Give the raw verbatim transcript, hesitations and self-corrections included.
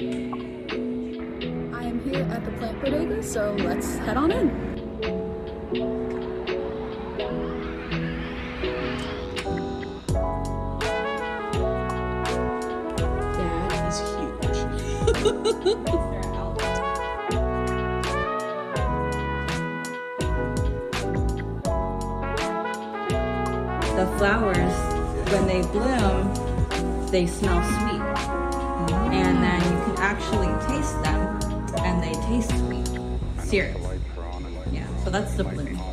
I am here at the plant bodega, so let's head on in. That is huge. The flowers, when they bloom, they smell sweet. Mm. And then you can actually taste them, and they taste sweet. Serious. Yeah, so that's the bloom.